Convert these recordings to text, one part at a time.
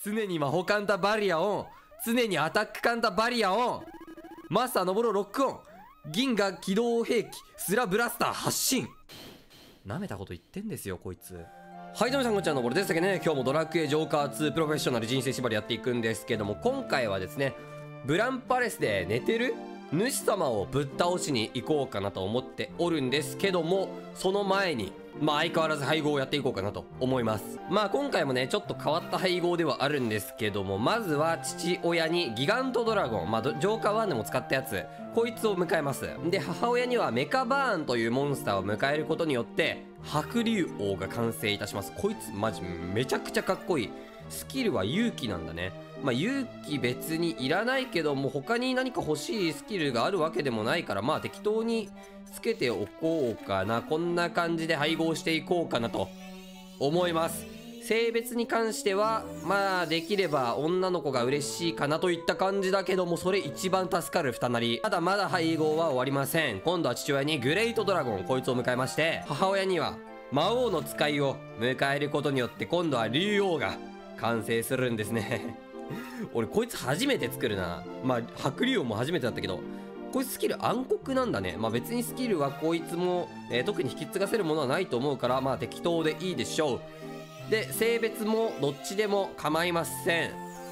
常に魔法カンタバリアオン、常にアタックカンタバリアオン、マスターのぼろロックオン、銀河機動兵器スラブラスター発進。なめたこと言ってんですよこいつ。はい、どうもさんこんにちは、のぼるです。今日もドラクエジョーカー2プロフェッショナル人生縛りやっていくんですけども、今回はですね、ブランパレスで寝てる主様をぶっ倒しに行こうかなと思っておるんですけども、その前に相変わらず配合をやっていこうかなと思います。今回もねちょっと変わった配合ではあるんですけども、まずは父親にギガントドラゴン、ジョーカー1でも使ったやつ、こいつを迎えます。で、母親にはメカバーンというモンスターを迎えることによって白竜王が完成いたします。こいつマジめちゃくちゃかっこいい。スキルは勇気なんだね。勇気別にいらないけども、他に何か欲しいスキルがあるわけでもないから、適当につけておこうかな。こんな感じで配合していこうかなと思います。性別に関してはできれば女の子が嬉しいかなといった感じだけども、それ一番助かる二なり。まだまだ配合は終わりません。今度は父親にグレートドラゴン、こいつを迎えまして、母親には魔王の使いを迎えることによって、今度は竜王が完成するんですね。俺こいつ初めて作るな。白竜王も初めてだったけど、こいつスキル暗黒なんだね。別にスキルはこいつも、特に引き継がせるものはないと思うから、適当でいいでしょう。で、性別もどっちでも構いません。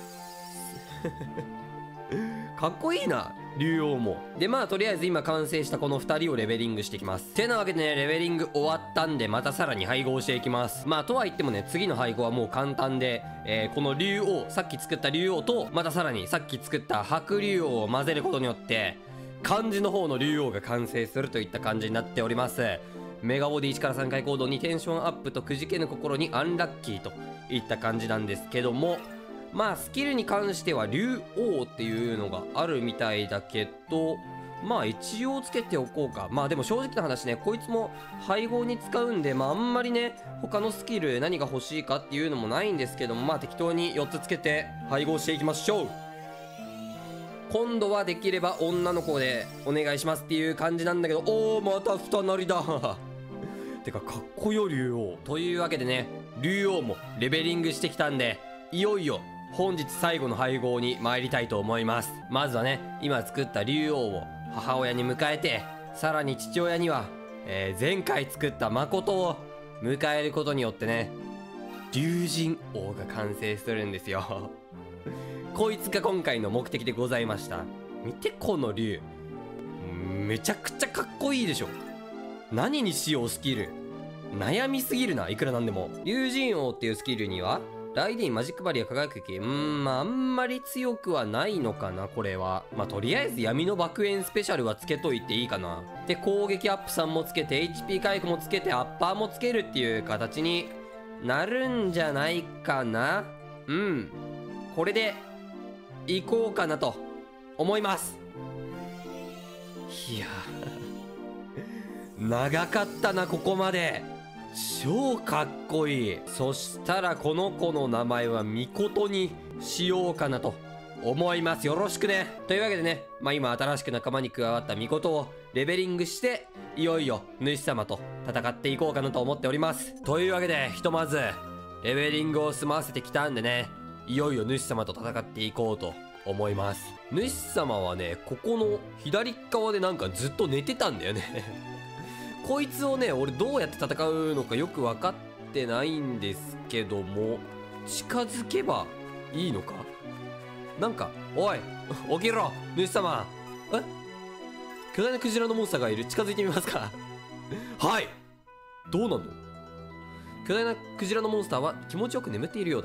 かっこいいな、竜王も。で、とりあえず今完成したこの2人をレベリングしていきます。てなわけでね、レベリング終わったんで、またさらに配合していきます。とは言ってもね、次の配合はもう簡単で、この竜王、さっき作った竜王と、またさらにさっき作った白竜王を混ぜることによって、漢字の方の竜王が完成するといった感じになっております。メガボディ1から3回行動にテンションアップとくじけぬ心にアンラッキーといった感じなんですけども、スキルに関しては竜王っていうのがあるみたいだけど、一応つけておこうか。でも正直な話ね、こいつも配合に使うんで、あんまりね他のスキル何が欲しいかっていうのもないんですけども、適当に4つつけて配合していきましょう。今度はできれば女の子でお願いしますっていう感じなんだけど、また二なりだ。てかかっこよ竜王。というわけでね、竜王もレベリングしてきたんで、いよいよ本日最後の配合に参りたいと思います。まずはね、今作った竜王を母親に迎えて、さらに父親には、前回作った誠を迎えることによってね、竜神王が完成するんですよ。こいつが今回の目的でございました。見てこの竜、めちゃくちゃかっこいいでしょ。何にしようスキル悩みすぎるな、いくらなんでも。竜神王っていうスキルにはライディン、マジックバリア、輝く気、あんまり強くはないのかな、これは。とりあえず闇の爆炎スペシャルはつけといていいかな。で、攻撃アップ3もつけて、HP 回復もつけて、アッパーもつけるっていう形になるんじゃないかな。これで、行こうかなと、思います。いやー、長かったな、ここまで。超かっこいい。そしたらこの子の名前はミコトにしようかなと思います。よろしくね。というわけでね、今新しく仲間に加わったミコトをレベリングして、いよいよ主様と戦っていこうかなと思っております。というわけで、ひとまずレベリングを済ませてきたんでね、いよいよ主様と戦っていこうと思います。主様はね、ここの左側でなんかずっと寝てたんだよね。こいつをね、俺どうやって戦うのかよく分かってないんですけども、近づけばいいのか？なんか、おい起きろ主様。巨大なクジラのモンスターがいる。近づいてみますか？はい。どうなんの？巨大なクジラのモンスターは気持ちよく眠っているようだ。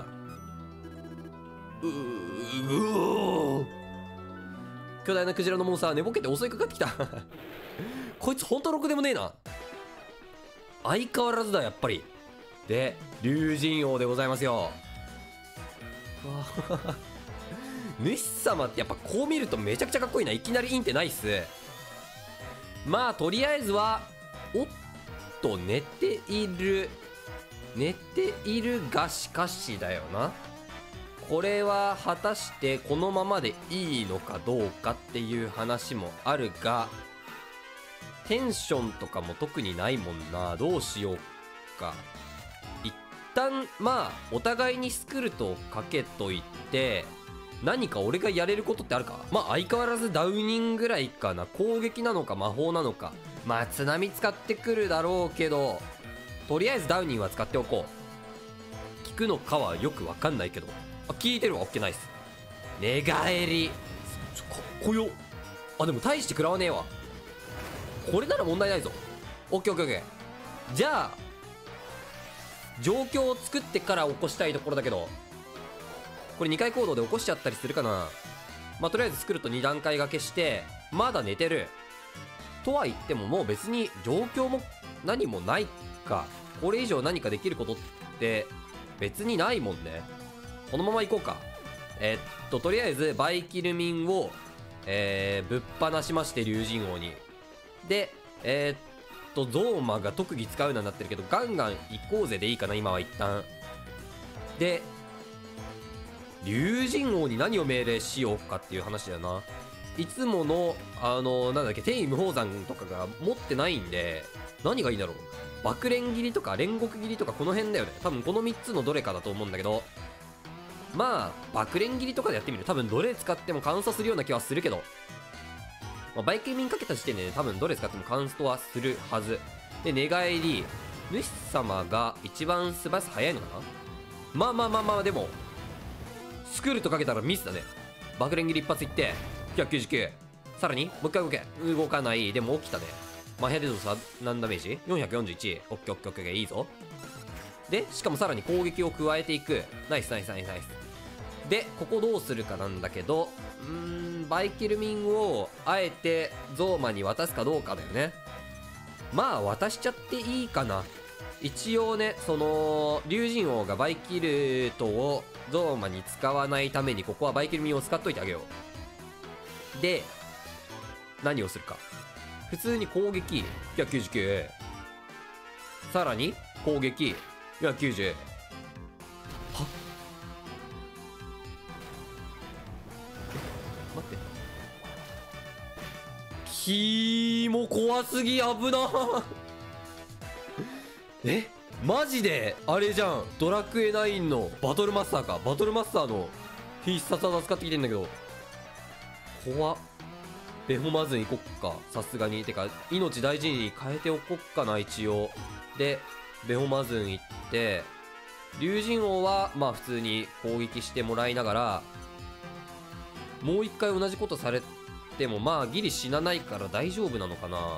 巨大なクジラのモンスターは寝ぼけて襲いかかってきた。こいつほんとろくでもねえな。相変わらずだ、やっぱり。で、竜神王でございますよ。主様ってやっぱこう見るとめちゃくちゃかっこいいな。いきなりインってないっす。とりあえずは、おっと、寝ているがしかしだよな。これは果たしてこのままでいいのかどうかっていう話もあるが、テンションとかも特にないもんな。どうしようか。一旦まあお互いにスクルトをかけといて、何か俺がやれることってあるか。まあ相変わらずダウニングぐらいかな。攻撃なのか魔法なのか。まあ津波使ってくるだろうけど、とりあえずダウニングは使っておこう。効くのかはよくわかんないけど、あ、効いてるわ。オッケーナイス。寝返りかっこよ。あ、でも大して食らわねえわ。これなら問題ないぞ。オッケーオッケーオッケー。じゃあ状況を作ってから起こしたいところだけど、これ2回行動で起こしちゃったりするかな。まあとりあえず作ると2段階掛けして、まだ寝てるとは言っても、もう別に状況も何もないか。これ以上何かできることって別にないもんね。このまま行こうか。とりあえずバイキルミンをぶっ放しまして、龍神王に。でゾーマが特技使うなになってるけど、ガンガン行こうぜでいいかな今は一旦。で龍神王に何を命令しようかっていう話だよな。いつものなんだっけ、天意無法山とかが持ってないんで、何がいいんだろう。爆蓮斬りとか煉獄斬りとかこの辺だよね。多分この3つのどれかだと思うんだけど、まあ爆蓮斬りとかでやってみる。多分どれ使ってもカウントするような気はするけど、まあ、バイキルミンかけた時点で、ね、多分どれ使ってもカウントはするはずで、寝返り主様が一番素早さ早いのかな。まあでもスクールとかけたらミスだね。爆蓮斬り一発いって999、さらにもう一回動かない。でも起きたね。マヘデドさ何ダメージ ?441。 オッケーオッケーオッケー、いいぞ。でしかもさらに攻撃を加えていく。ナイスナイスナイスナイス。でここどうするかなんだけど、バイキルミンをあえてゾーマに渡すかどうかだよね。まあ渡しちゃっていいかな。一応ね、その龍神王がバイキルトをゾーマに使わないために、ここはバイキルミンを使っといてあげよう。で何をするか。普通に攻撃999、さらに攻撃990。はっ、待って、キーも怖すぎ、危なえ、マジであれじゃん。ドラクエ9のバトルマスターか。バトルマスターの必殺技使ってきてんだけど、怖っ。ベホマズン行こっか、さすがに。てか命大事に変えておこっかな一応。でベホマズン行って、龍神王はまあ普通に攻撃してもらいながら、もう一回同じことされてもまあギリ死なないから大丈夫なのかな。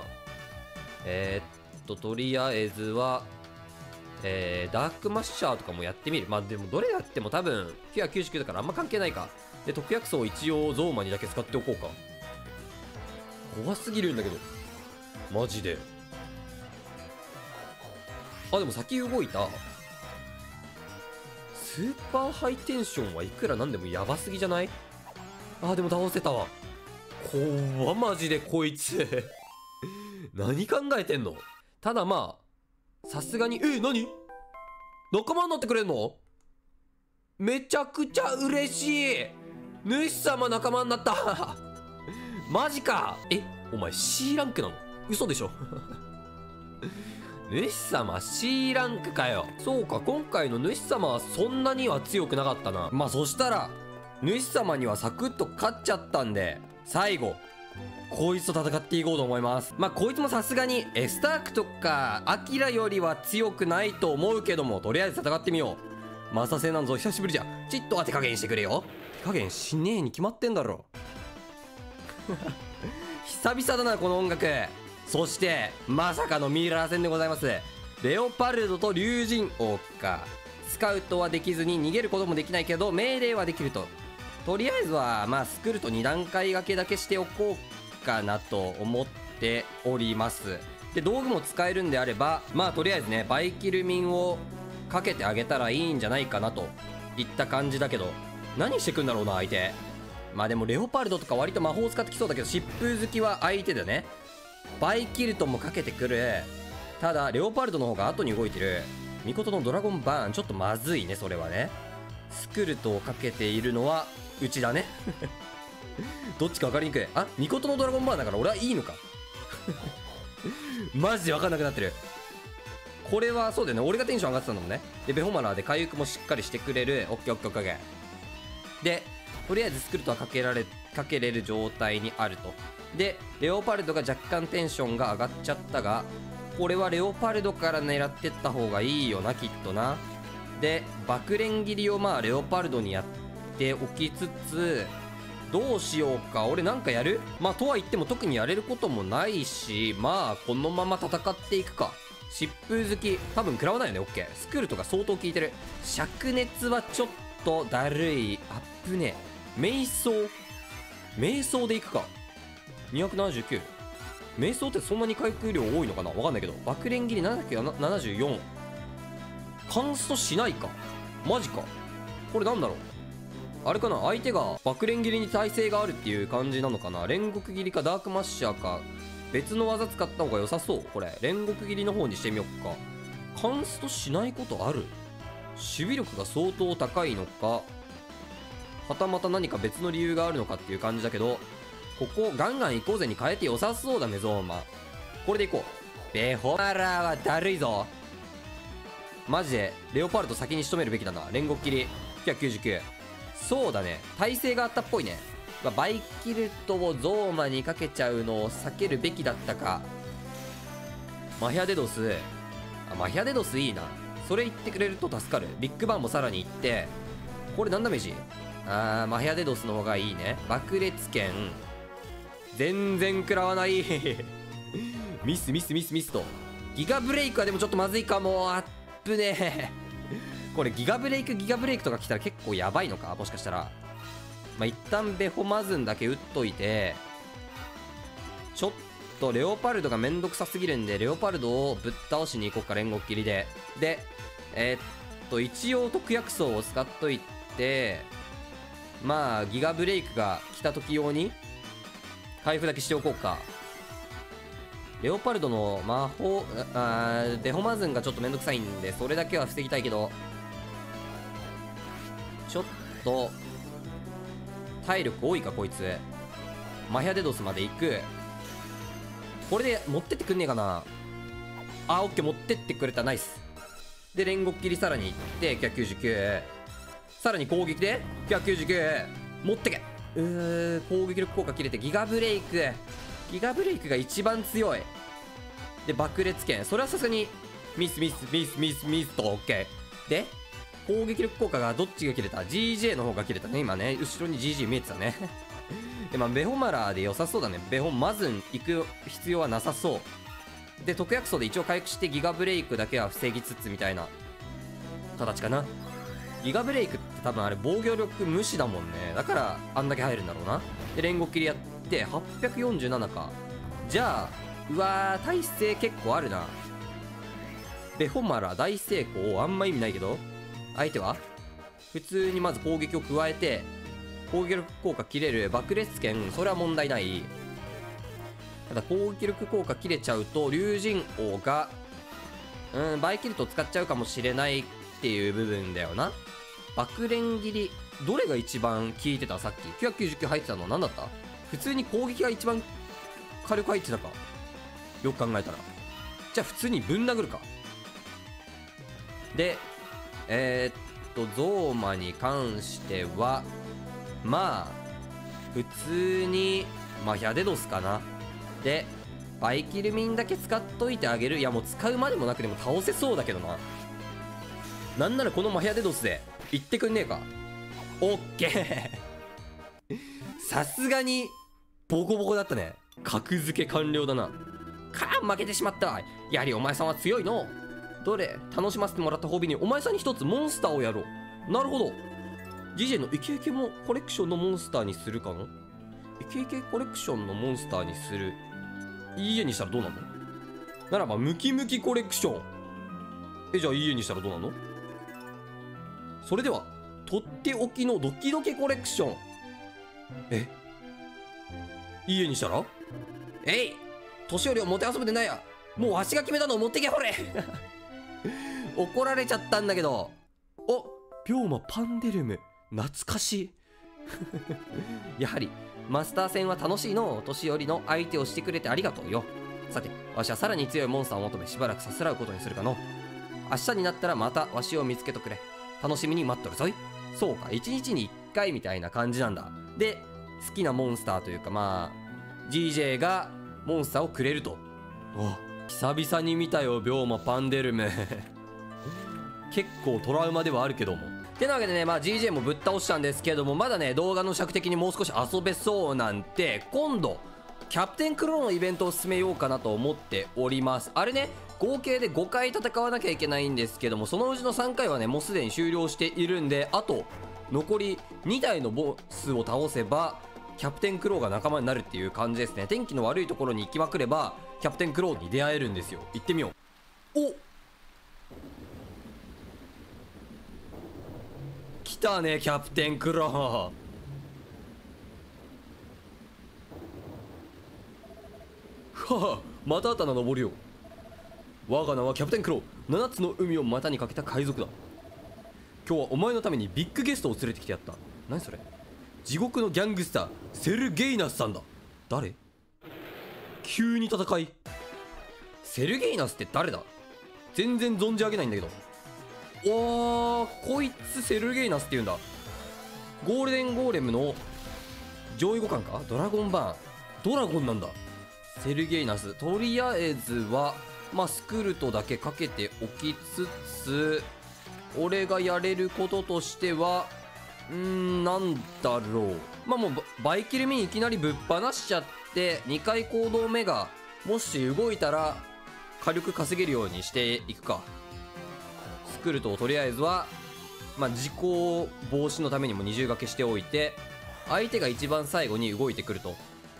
とりあえずはダークマッシャーとかもやってみる。まあでもどれやっても多分999だからあんま関係ないか。で特約層一応ゾーマにだけ使っておこうか。怖すぎるんだけどマジで。あ、でも先動いた。スーパーハイテンションはいくらなんでもヤバすぎじゃない？あ、でも倒せたわ。怖マジでこいつ何考えてんの。ただまあさすがに何仲間になってくれんの？めちゃくちゃ嬉しい。主様仲間になったマジか。お前 C ランクなの？嘘でしょ主様 C ランクかよ。そうか、今回の主様はそんなには強くなかったな。まあそしたら主様にはサクッと勝っちゃったんで、最後こいつと戦っていこうと思います。まあこいつもさすがにエスタークとかアキラよりは強くないと思うけども、とりあえず戦ってみよう。マサセなんぞ久しぶりじゃん。ちっとは手加減してくれよ。手加減しねえに決まってんだろ久々だなこの音楽。そしてまさかのミラー戦でございます。レオパルドと龍神王か。スカウトはできずに逃げることもできないけど命令はできると。とりあえずはまあスクルと2段階掛けだけしておこうかなと思っております。で道具も使えるんであれば、まあとりあえずねバイキルミンをかけてあげたらいいんじゃないかなといった感じだけど、何してくんだろうな相手。まあでもレオパルドとか割と魔法を使ってきそうだけど、疾風好きは相手だね。バイキルトもかけてくる。ただレオパルドの方が後に動いてる。ミコトのドラゴンバーンちょっとまずいねそれはね。スクルトをかけているのはうちだねどっちか分かりにくい。あ、ミコトのドラゴンバーンだから俺はいいのかマジで分かんなくなってる。 これはそうだよね、俺がテンション上がってたんだもんね。でベホマラーで回復もしっかりしてくれる。オッケーオッケーオッケー。でとりあえずスクルトはかけれる状態にあると。でレオパルドが若干テンションが上がっちゃったが、これはレオパルドから狙ってった方がいいよなきっとな。で爆連切りをまあレオパルドにやっておきつつ、どうしようか。俺なんかやる？まあとは言っても特にやれることもないし、まあこのまま戦っていくか。疾風好き多分食らわないよね。オッケー。スクールとか相当効いてる。灼熱はちょっとだるい。アップね。瞑想でいくか。279。瞑想ってそんなに回復量多いのかな、わかんないけど。爆連切り74。カンストしないか。マジか。これなんだろう。あれかな、相手が爆連切りに耐性があるっていう感じなのかな。煉獄切りかダークマッシャーか別の技使った方が良さそう。これ煉獄切りの方にしてみよっか。カンストしないことある？守備力が相当高いのか、はたまた何か別の理由があるのかっていう感じだけど、ここガンガン行こうぜに変えて良さそうだね。ゾーマこれでいこう。ベホマラーはだるいぞマジで。レオパルト先に仕留めるべきだな。煉獄切り999。そうだね、耐性があったっぽいね。バイキルトをゾーマにかけちゃうのを避けるべきだったか。マヒアデドス、マヒアデドスいいな。それ言ってくれると助かる。ビッグバンもさらにいって、これ何ダメージ？マヒアデドスの方がいいね。爆裂剣全然食らわないミスと。ギガブレイクはでもちょっとまずいかも。アップねこれギガブレイクとか来たら結構やばいのか、もしかしたら。まあ一旦ベホマズンだけ打っといて、ちょっとレオパルドがめんどくさすぎるんで、レオパルドをぶっ倒しに行こうか。煉獄切りで。で一応特約層を使っといて、まあギガブレイクが来た時用に回復だけしておこうか。レオパルドの魔法ベホマズンがちょっとめんどくさいんで、それだけは防ぎたいけど、ちょっと体力多いかこいつ。マヒアデドスまで行く。これで持ってってくんねえかな。オッケー持ってってくれた。ナイス。で煉獄切りさらにいって999。さらに攻撃で999持ってけ。攻撃力効果切れてギガブレイクが一番強い。で爆裂剣、それはさすがにミスと。オッケーで攻撃力効果がどっちが切れた？ GJ の方が切れたね今ね。後ろに GG 見えてたねでまあベホマラーで良さそうだね。ベホマズン行く必要はなさそうで、特約層で一応回復してギガブレイクだけは防ぎつつみたいな形かな。ギガブレイクって多分あれ防御力無視だもんね。だからあんだけ入るんだろうな。で煉獄切りやって847か。じゃあうわー耐性結構あるな。ベホマラ大成功あんま意味ないけど、相手は普通にまず攻撃を加えて攻撃力効果切れる爆裂剣、それは問題ない。ただ攻撃力効果切れちゃうと竜神王がバイキルト使っちゃうかもしれないっていう部分だよな。爆連切りどれが一番効いてた？さっき999入ってたのは何だった？普通に攻撃が一番火力入ってたか、よく考えたら。じゃあ普通にぶん殴るか。でゾーマに関してはまあ普通にマヒアデドスかな。でバイキルミンだけ使っといてあげる。いやもう使うまでもなくても倒せそうだけどな。なんならこのマヒアデドスで言ってくんねえか。オッケーさすがにボコボコだったね。格付け完了だな。負けてしまった。やはりお前さんは強いの。どれ楽しませてもらった褒美にお前さんに一つモンスターをやろう。なるほど。GJ のイケイケもコレクションのモンスターにするかな。イケイケコレクションのモンスターにする。いいえにしたらどうなの？ならばムキムキコレクション。じゃあいいえにしたらどうなの？それではとっておきのドキドキコレクション。いいえにしたら年寄りをもてあそぶでないや。もうわしが決めたのを持ってけほれ怒られちゃったんだけど。病魔パンデルム懐かしいやはりマスター戦は楽しいの。年寄りの相手をしてくれてありがとうよ。さてわしはさらに強いモンスターを求めしばらくさすらうことにするかの。 明日になったらまたわしを見つけとくれ。楽しみに待っとるぞい。そうか、1日に1回みたいな感じなんだ。で、好きなモンスターというか、まあ GJ がモンスターをくれると。あ、久々に見たよ、ビョーマパンデルム結構トラウマではあるけども。てなわけでね、まあ GJ もぶっ倒したんですけども、まだね動画の尺的にもう少し遊べそうなんで、今度キャプテンクローのイベントを進めようかなと思っております。あれね、合計で5回戦わなきゃいけないんですけども、そのうちの3回はねもうすでに終了しているんで、あと残り2体のボスを倒せばキャプテンクローが仲間になるっていう感じですね。天気の悪いところに行きまくればキャプテンクローに出会えるんですよ。行ってみよう。お、来たねキャプテンクロー。はあ、また新たな登りよ。我が名はキャプテンクロー、7つの海を股にかけた海賊だ。今日はお前のためにビッグゲストを連れてきてやった。何それ。地獄のギャングスターセルゲイナスさんだ。誰？急に戦い。セルゲイナスって誰だ？全然存じ上げないんだけど。おー、こいつセルゲイナスって言うんだ。ゴールデンゴーレムの上位互換か。ドラゴンバーン、ドラゴンなんだセルゲイナス。とりあえずはまあスクルトだけかけておきつつ、俺がやれることとしてはなんだろう。まあもうバイキルミンいきなりぶっ放しちゃって、2回行動目がもし動いたら火力稼げるようにしていくか。スクルトをとりあえずはまあ事故防止のためにも二重掛けしておいて、相手が一番最後に動いてくると。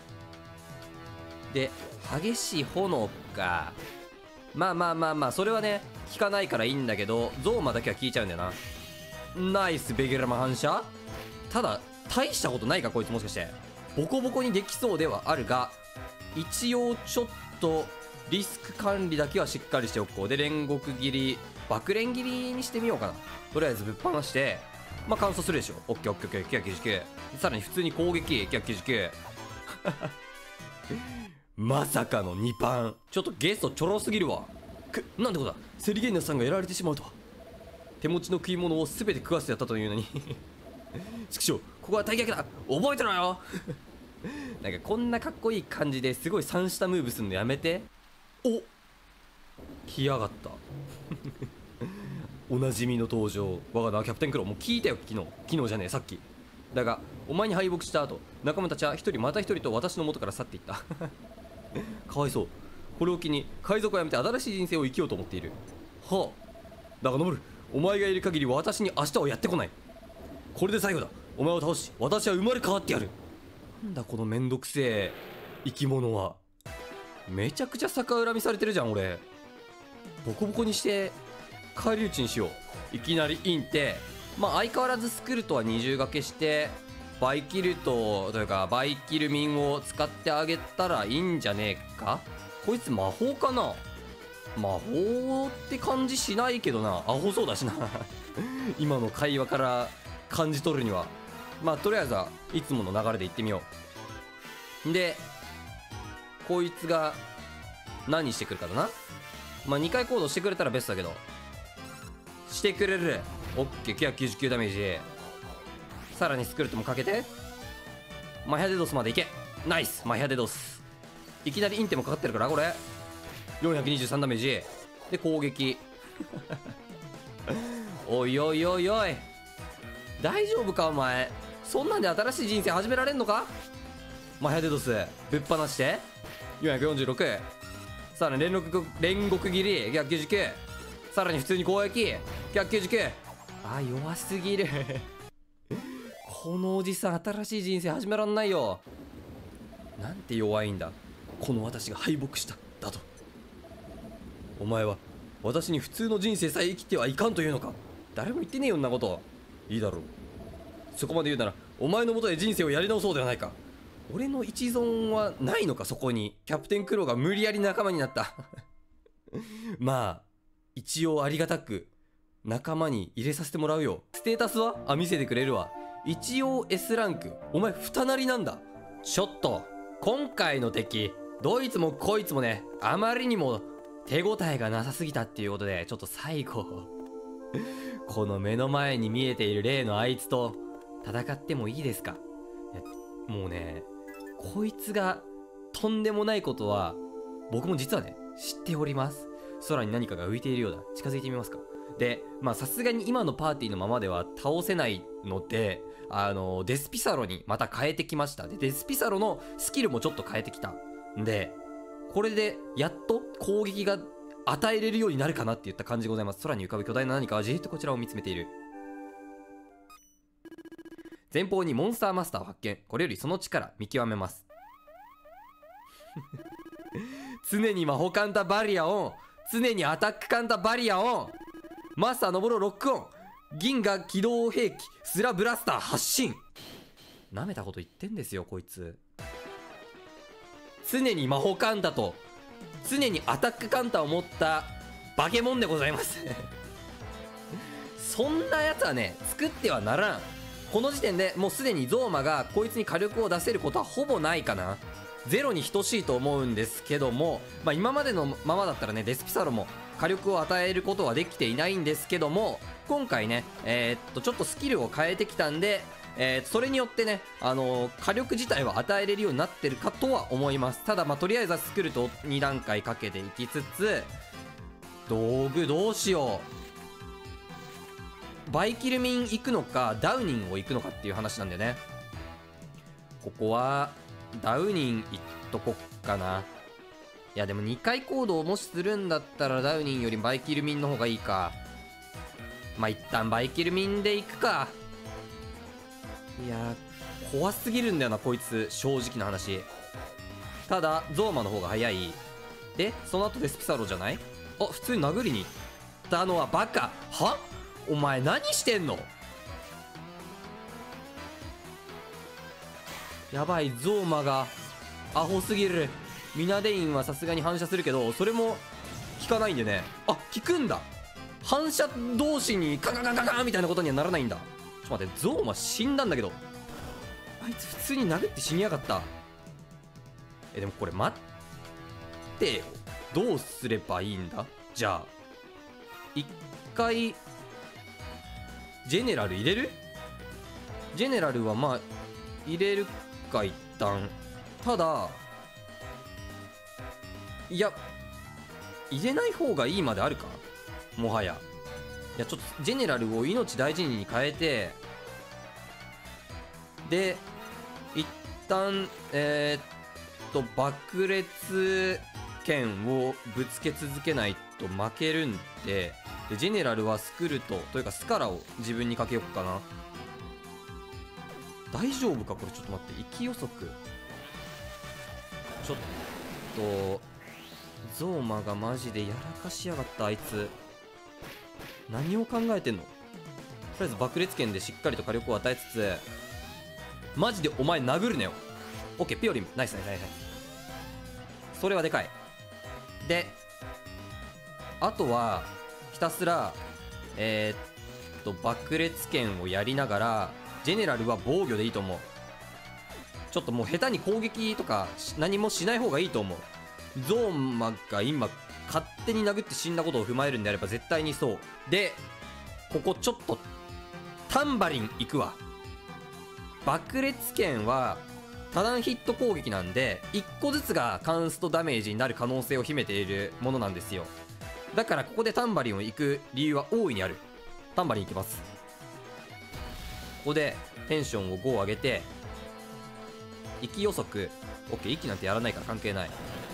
で、激しい炎か。まあまあまあまあ、それはね効かないからいいんだけど、ゾーマだけは効いちゃうんだよな。ナイスベゲラマ反射。ただ大したことないかこいつ。もしかしてボコボコにできそうではあるが、一応ちょっとリスク管理だけはしっかりしておこう。で、煉獄切り、爆煉切りにしてみようかな。とりあえずぶっ放してまあ乾燥するでしょ。オッケーオッケーオッケー。999。さらに普通に攻撃999まさかの2パン。ちょっとゲストちょろすぎるわ。なんてことだ。セリゲイナスさんがやられてしまうとは。手持ちの食い物を全て食わせてやったというのにちくしょう、ここは大逆だ、覚えてろよなんかこんなかっこいい感じですごい3下ムーブするのやめて。お、来やがったおなじみの登場、我が名はキャプテンクロー。もう聞いたよ、昨日じゃねえさっき。だがお前に敗北した後、仲間たちは一人また一人と私の元から去っていったかわいそう。これを機に海賊をやめて新しい人生を生きようと思っている。はあ、だがノブル、お前がいる限り私に明日はやってこない。これで最後だ。お前を倒し私は生まれ変わってやる。なんだこのめんどくせえ生き物は。めちゃくちゃ逆恨みされてるじゃん俺。ボコボコにして返り討ちにしよう。いきなりインって、まあ相変わらずスクルトは二重掛けしてバイキルトというかバイキルミンを使ってあげたらいいんじゃねえか。こいつ魔法かな。魔法って感じしないけどな。アホそうだしな今の会話から感じ取るには。まあとりあえずはいつもの流れでいってみよう。でこいつが何してくるかだな。まあ2回行動してくれたらベストだけど、してくれる。オッケー。999ダメージ。さらにスクルトもかけてマヒャデドスまでいけ。ナイスマヒャデドス。いきなりインテもかかってるからこれ423ダメージで攻撃おいおいおいおい、大丈夫かお前。そんなんで新しい人生始められんのか。マヒャデドスぶっ放して446。さらに煉獄切り999。さらに普通に攻撃999。あ、弱すぎるこのおじさん新しい人生始めらんないよ。なんて弱いんだ。この私が敗北しただと。お前は私に普通の人生さえ生きてはいかんというのか。誰も言ってねえよんなこと。いいだろう。そこまで言うならお前のもとで人生をやり直そうではないか。俺の一存はないのかそこに。キャプテンクローが無理やり仲間になったまあ一応ありがたく仲間に入れさせてもらうよ。ステータスは見せてくれるわ。一応 S ランク。お前二なりなんだ。ちょっと今回の敵どいつもこいつもね、あまりにも手応えがなさすぎたっていうことで、ちょっと最後この目の前に見えている例のあいつと戦ってもいいですか。もうね、こいつがとんでもないことは僕も実はね知っております。空に何かが浮いているようだ。近づいてみますか。で、まあさすがに今のパーティーのままでは倒せないので、デスピサロにまた変えてきました。で、デスピサロのスキルもちょっと変えてきたんで、これでやっと攻撃が与えれるようになるかなっていった感じでございます。空に浮かぶ巨大な何かはじーっとこちらを見つめている。前方にモンスターマスターを発見。これよりその力見極めます常に魔法カンタバリアオン、常にアタックカンタバリアオン、マスター登ろロックオン、銀河機動兵器スラブラスター発進。なめたこと言ってんですよこいつ。常に魔法カンタと常にアタックカンタを持ったバケモンでございますそんなやつはね作ってはならん。この時点でもうすでにゾーマがこいつに火力を出せることはほぼないかな。ゼロに等しいと思うんですけども、まあ、今までのままだったらねデスピサロも火力を与えることはできていないんですけども、今回ねちょっとスキルを変えてきたんで、それによってね火力自体は与えれるようになってるかとは思います。ただまあとりあえずはスクルト2段階かけていきつつ、道具どうしよう。バイキルミン行くのかダウニンを行くのかっていう話なんだよね。ここはダウニン行っとこっかな。いやでも2回行動をもしするんだったらダウニンよりバイキルミンの方がいいか。まあ一旦バイキルミンで行くか。いや怖すぎるんだよなこいつ、正直な話。ただゾーマの方が早い。でその後デスピサロじゃない。あ、普通に殴りに行ったのはバカ。はお前何してんの。やばい、ゾーマがアホすぎる。ミナデインはさすがに反射するけどそれも効かないんでね。あ、効くんだ。反射同士にカカカカカみたいなことにはならないんだ。ちょっと待って、ゾーマ死んだんだけど。あいつ普通に殴って死にやがった。でもこれ待ってよ、どうすればいいんだ。じゃあ一回ジェネラル入れる。ジェネラルはまあ入れるか一旦。ただいや入れない方がいいまであるかもはや。いやちょっとジェネラルを命大事に変えて、で一旦爆裂剣をぶつけ続けないと負けるんで、ジェネラルはスクルトというかスカラを自分にかけよっかな。大丈夫かこれ。ちょっと待って、息予測ちょっとゾーマがマジでやらかしやがった。あいつ何を考えてんの。とりあえず爆裂剣でしっかりと火力を与えつつ、マジでお前殴るなよ。オッケー、ピオリムナイスナイスナイス。それはでかい。であとはひたすら爆裂剣をやりながらジェネラルは防御でいいと思う。ちょっともう下手に攻撃とか何もしない方がいいと思う。ゾーマが今勝手に殴って死んだことを踏まえるんであれば絶対にそう。でここちょっとタンバリン行くわ。爆裂剣は多段ヒット攻撃なんで1個ずつがカンストダメージになる可能性を秘めているものなんですよ。だからここでタンバリンを行く理由は大いにある。タンバリン行きます。ここでテンションを5上げて息予測 OK。 息なんてやらないから関係ない。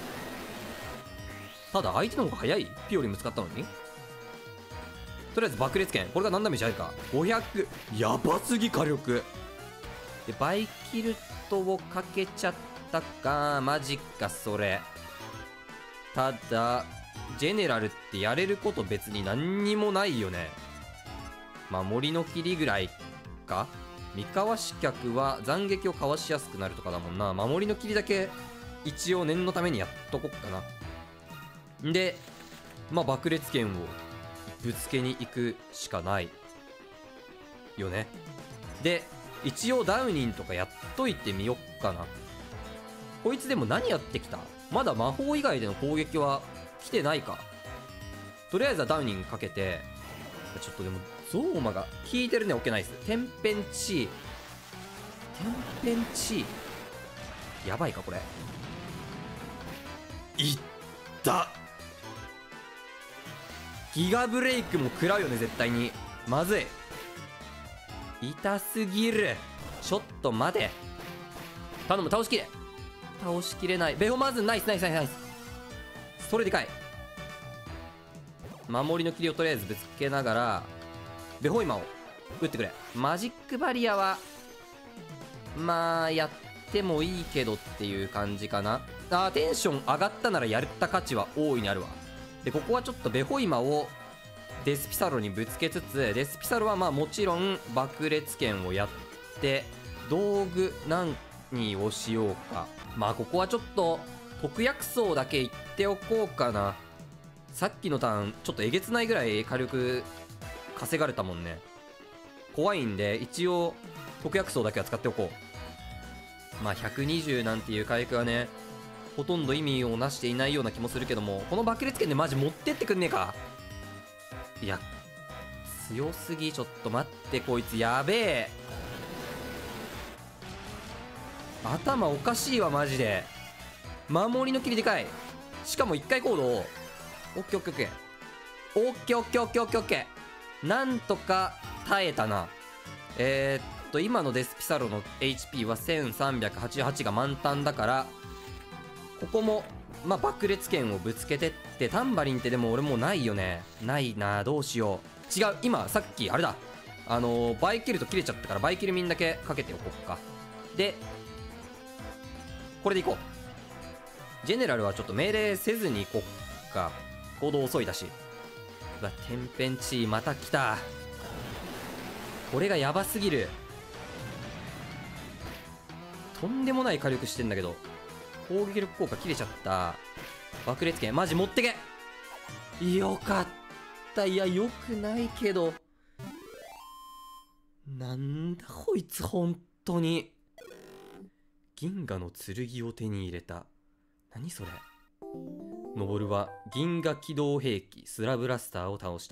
ただ相手の方が早い。ピオリンぶつかったのに。とりあえず爆裂剣、これが何ダメージあるか。500。やばすぎ火力でバイキルトをかけちゃったか。マジかそれ。ただジェネラルってやれること別に何にもないよね。守りの切りぐらいか。三河刺客は斬撃をかわしやすくなるとかだもんな。守りの切りだけ一応念のためにやっとこっかな。で爆裂剣をぶつけに行くしかないよね。で一応ダウニンとかやっといてみよっかな。こいつでも何やってきた。まだ魔法以外での攻撃は来てないか。とりあえずはダウニングかけて、ちょっとでもゾーマが効いてるね。オッケーナイス。天変地異、天変地異やばいかこれ。いったギガブレイクも食らうよね絶対に。まずい、痛すぎる。ちょっと待て、頼む、倒しきれ。倒しきれない。ベホまずナイスナイスナイスナイス。それでかい。守りの霧をとりあえずぶつけながらベホイマを打ってくれ。マジックバリアはまあやってもいいけどっていう感じかな。テンション上がったならやった価値は大いにあるわ。でここはちょっとベホイマをデスピサロにぶつけつつ、デスピサロはまあもちろん爆裂剣をやって、道具何をしようか。まあここはちょっと特薬草だけ言っておこうかな。さっきのターンちょっとえげつないぐらい火力稼がれたもんね。怖いんで一応特薬草だけは使っておこう。まあ120なんていう火力はねほとんど意味をなしていないような気もするけども、この爆裂剣でマジ持ってってくんねえか。いや強すぎ。ちょっと待って、こいつやべえ。頭おかしいわマジで。守りの霧でかい。しかも1回行動。オッケーオッケーオッケーオッケーオッケーオッケーオッケーオッケー。なんとか耐えたな。今のデスピサロの HP は1388が満タンだから、ここもまあ爆裂剣をぶつけてって。タンバリンってでも俺もうないよね。ないな、どうしよう。違う、今さっきあれだ、バイキルと切れちゃったからバイキルミンだけかけておこっか。でこれでいこう。ジェネラルはちょっと命令せずにいこっか。行動遅いだし。うわ天変地異また来た。これがやばすぎる。とんでもない火力してんだけど。攻撃力効果切れちゃった。爆裂剣マジ持ってけ。よかった。いやよくないけど、なんだこいつ本当に。銀河の剣を手に入れた。何それ。ノボルは銀河機動兵器スラブラスターを倒した。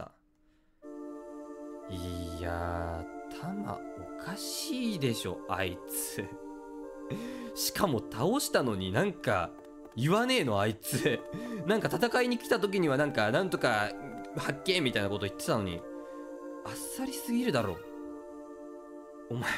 いやー弾おかしいでしょあいつ。しかも倒したのになんか言わねえのあいつ。なんか戦いに来た時にはなんとか発見みたいなこと言ってたのに、あっさりすぎるだろお前。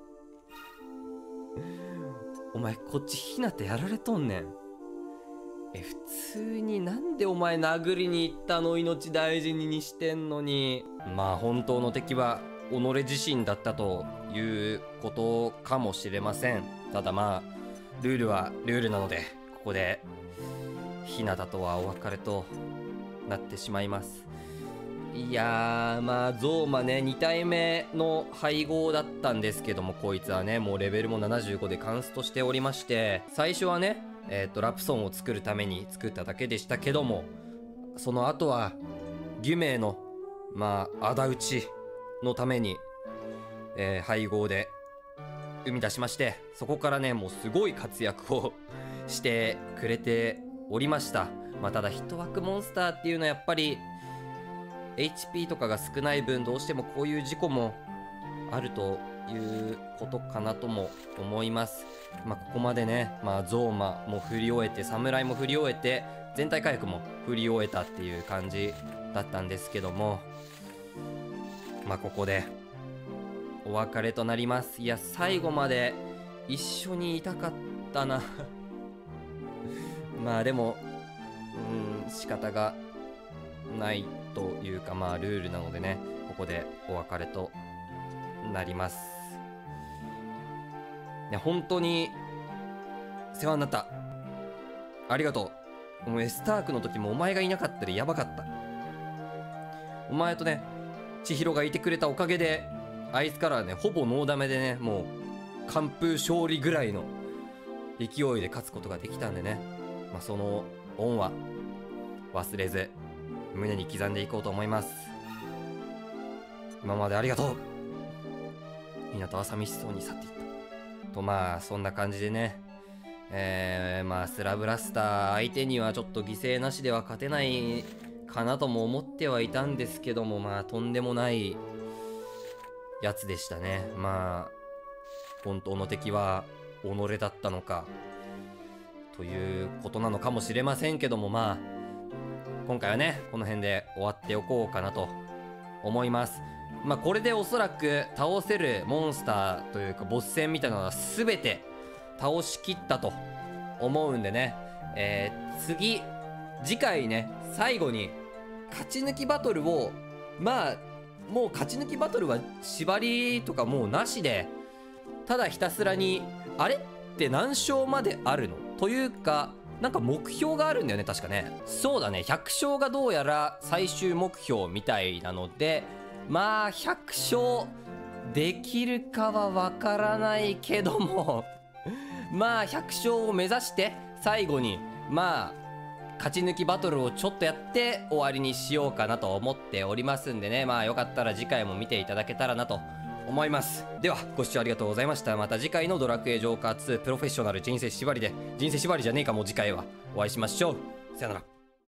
お前こっちひなたやられとんねん。普通になんでお前殴りに行ったの。命大事にしてんのに。まあ本当の敵は己自身だったということかもしれません。ただまあルールはルールなので、ここでひなたとはお別れとなってしまいます。いやーまあゾーマね2体目の配合だったんですけども、こいつはねもうレベルも75でカンストしておりまして、最初はねラプソンを作るために作っただけでしたけども、その後はデュメイのまあ仇討ちのために、配合で生み出しまして、そこからねもうすごい活躍をしてくれておりました。まあただ一枠モンスターっていうのはやっぱり HP とかが少ない分どうしてもこういう事故もあるということかなとも思います。まあここまでね、まあゾーマも振り終えて侍も振り終えて全体回復も振り終えたっていう感じだったんですけども、まあここでお別れとなります。いや最後まで一緒にいたかったな。まあでも仕方がないというか、まあルールなのでね、ここでお別れとなります。ね、本当に世話になった。ありがとう。もうスタークの時もお前がいなかったらやばかった。お前とね千尋がいてくれたおかげであいつからはねほぼノーダメでね、もう完封勝利ぐらいの勢いで勝つことができたんでね、まあ、その恩は忘れず胸に刻んでいこうと思います。今までありがとう。湊は寂しそうに去っていったと。まあそんな感じでね、 まあスラブラスター相手にはちょっと犠牲なしでは勝てないかなとも思ってはいたんですけども、まあとんでもないやつでしたね。まあ本当の敵は己だったのかということなのかもしれませんけども、まあ今回はねこの辺で終わっておこうかなと思います。まあこれでおそらく倒せるモンスターというかボス戦みたいなのは全て倒しきったと思うんでね、次回ね最後に勝ち抜きバトルを、まあもう勝ち抜きバトルは縛りとかもうなしで、ただひたすらにあれって何勝まであるのというか、なんか目標があるんだよね確かね。そうだね、100勝がどうやら最終目標みたいなので、まあ100勝できるかはわからないけどもまあ100勝を目指して最後にまあ勝ち抜きバトルをちょっとやって終わりにしようかなと思っておりますんでね、まあよかったら次回も見ていただけたらなと思います。ではご視聴ありがとうございました。また次回のドラクエジョーカー2プロフェッショナル人生縛りで、人生縛りじゃねえかもう次回はお会いしましょう。さよなら。